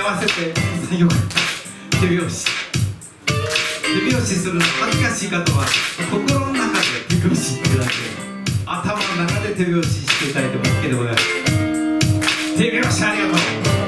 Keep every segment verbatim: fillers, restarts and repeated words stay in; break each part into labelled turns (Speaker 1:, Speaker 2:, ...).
Speaker 1: わせてよかった手拍子手拍子するの恥ずかしい方は心の中で手拍子ってだけ頭の中で手拍子していただいても OK でございます。手拍子ありがとう。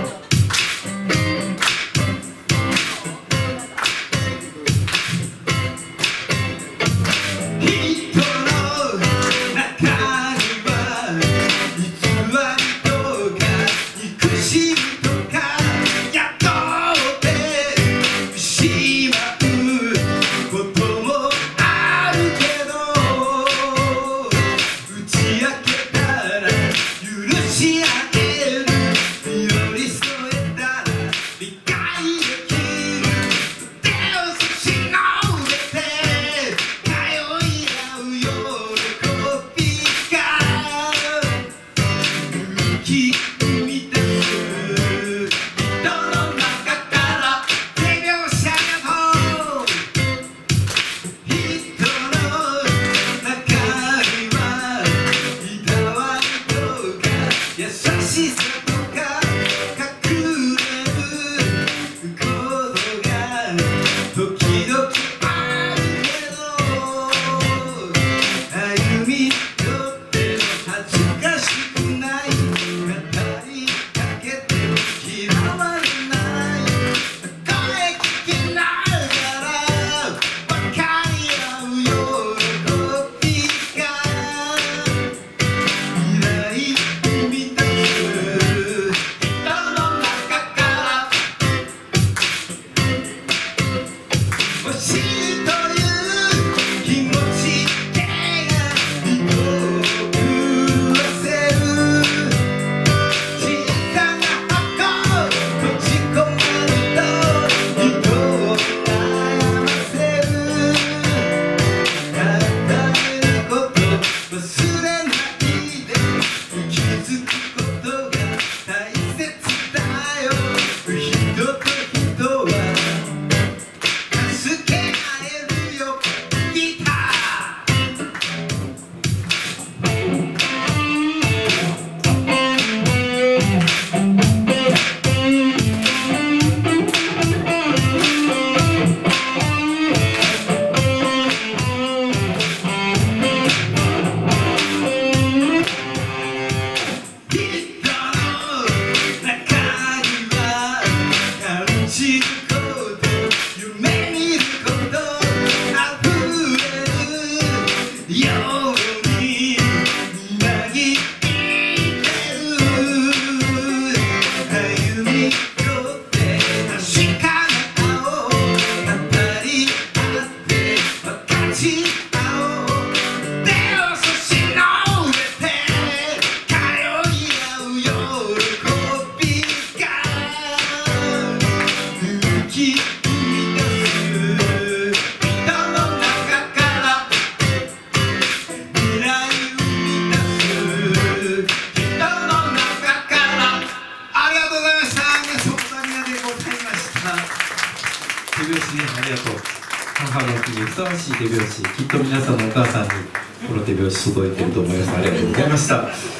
Speaker 1: 手拍子ね、ありがとう。母の日にふさわしい手拍子、きっと皆さんのお母さんにこの手拍子届いていると思います。ありがとうございました。